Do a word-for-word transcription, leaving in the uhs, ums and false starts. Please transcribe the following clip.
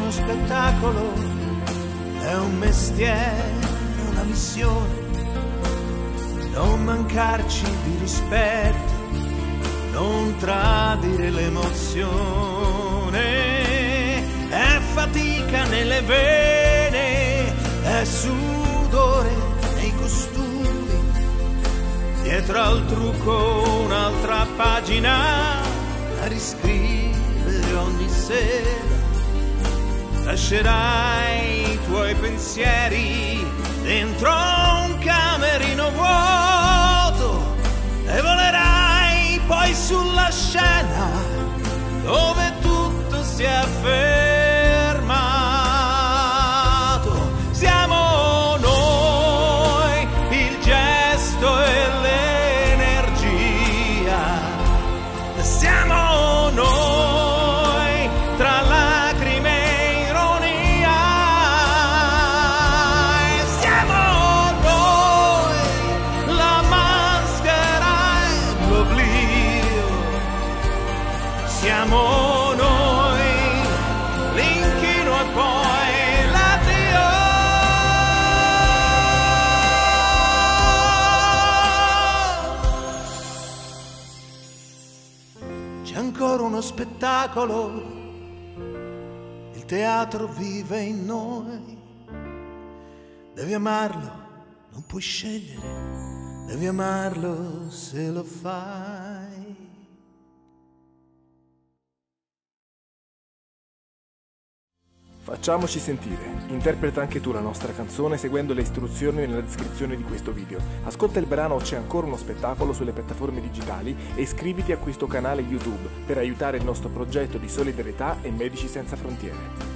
uno spettacolo, è un mestiere, una missione. Non mancarci di rispetto, non tradire l'emozione. È fatica nelle vene, è sudore nei costumi. Dietro al trucco un'altra pagina a riscrivere ogni sera. Lascerai i tuoi pensieri dentro un camerino vuoto e volerai poi sulla scena dove tutto si è fermato. Siamo noi, il gesto e l'energia. Siamo noi, tra lacrime e ironia. E siamo noi, la maschera e l'oblio. Siamo noi, l'inchino e poi l'addio. C'è ancora uno spettacolo, il teatro vive in noi. Devi amarlo, non puoi scegliere, devi amarlo se lo fai. Facciamoci sentire. Interpreta anche tu la nostra canzone seguendo le istruzioni nella descrizione di questo video. Ascolta il brano C'è ancora uno spettacolo sulle piattaforme digitali e iscriviti a questo canale YouTube per aiutare il nostro progetto di solidarietà e Medici Senza Frontiere.